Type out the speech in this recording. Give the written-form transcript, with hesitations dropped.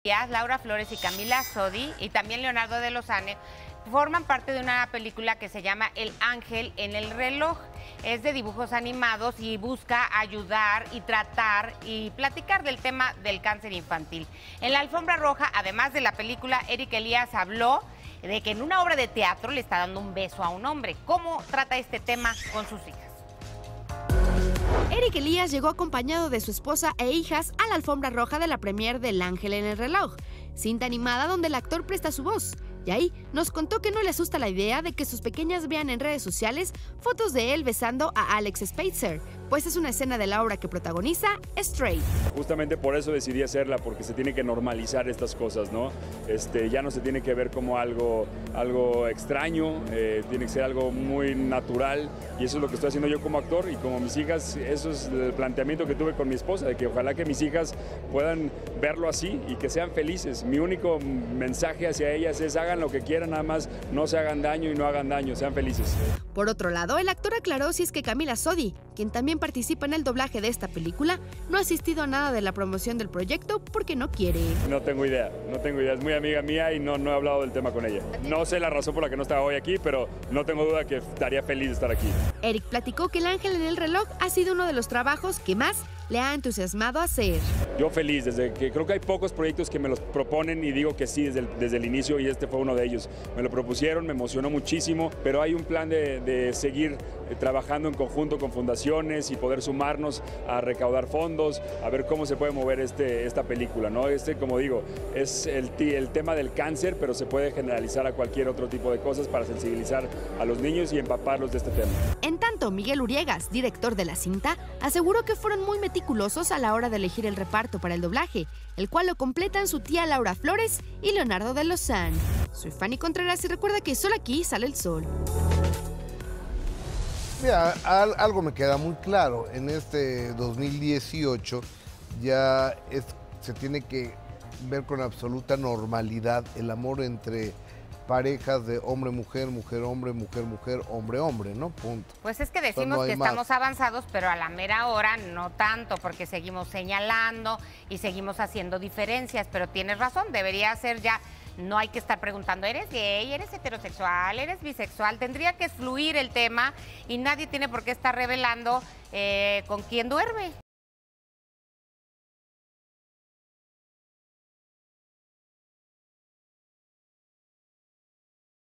Laura Flores y Camila Sodi, y también Leonardo de Lozane, forman parte de una película que se llama El Ángel en el Reloj. Es de dibujos animados y busca ayudar y tratar y platicar del tema del cáncer infantil. En la alfombra roja, además de la película, Eric Elías habló de que en una obra de teatro le está dando un beso a un hombre. ¿Cómo trata este tema con sus hijas? Eric Elías llegó acompañado de su esposa e hijas a la alfombra roja de la premier del Ángel en el Reloj, cinta animada donde el actor presta su voz. Y ahí nos contó que no le asusta la idea de que sus pequeñas vean en redes sociales fotos de él besando a Alex Spitzer, pues es una escena de la obra que protagoniza Stray. Justamente por eso decidí hacerla, porque se tiene que normalizar estas cosas, ¿no? Ya no se tiene que ver como algo extraño, tiene que ser algo muy natural, y eso es lo que estoy haciendo yo como actor y como mis hijas. Eso es el planteamiento que tuve con mi esposa, de que ojalá que mis hijas puedan verlo así y que sean felices. Mi único mensaje hacia ellas es: hagan lo que quieran, nada más no se hagan daño y no hagan daño, sean felices. Por otro lado, el actor aclaró si es que Camila Sodi, quien también participa en el doblaje de esta película, no ha asistido a nada de la promoción del proyecto porque no quiere. No tengo idea, es muy amiga mía y no he hablado del tema con ella. No sé la razón por la que no está hoy aquí, pero no tengo duda que estaría feliz de estar aquí. Eric platicó que El Ángel en el Reloj ha sido uno de los trabajos que más le ha entusiasmado hacer. Yo feliz, desde que creo que hay pocos proyectos que me los proponen y digo que sí desde el inicio, y este fue uno de ellos. Me lo propusieron, me emocionó muchísimo, pero hay un plan de seguir trabajando en conjunto con fundaciones y poder sumarnos a recaudar fondos, a ver cómo se puede mover esta película, ¿no? Como digo, es el tema del cáncer, pero se puede generalizar a cualquier otro tipo de cosas para sensibilizar a los niños y empaparlos de este tema. En tanto, Miguel Uriegas, director de la cinta, aseguró que fueron muy meticulosos a la hora de elegir el reparto para el doblaje, el cual lo completan su tía Laura Flores y Leonardo de Lozane. Soy Fanny Contreras y recuerda que solo aquí sale el sol. Mira, algo me queda muy claro. En este 2018 ya se tiene que ver con absoluta normalidad el amor entre parejas de hombre-mujer, mujer-hombre, mujer-mujer, hombre-hombre, ¿no? Punto. Pues es que decimos no que estamos avanzados, pero a la mera hora no tanto, porque seguimos señalando y seguimos haciendo diferencias, pero tienes razón, debería ser ya. No hay que estar preguntando, ¿eres gay? ¿Eres heterosexual? ¿Eres bisexual? Tendría que fluir el tema y nadie tiene por qué estar revelando con quién duerme.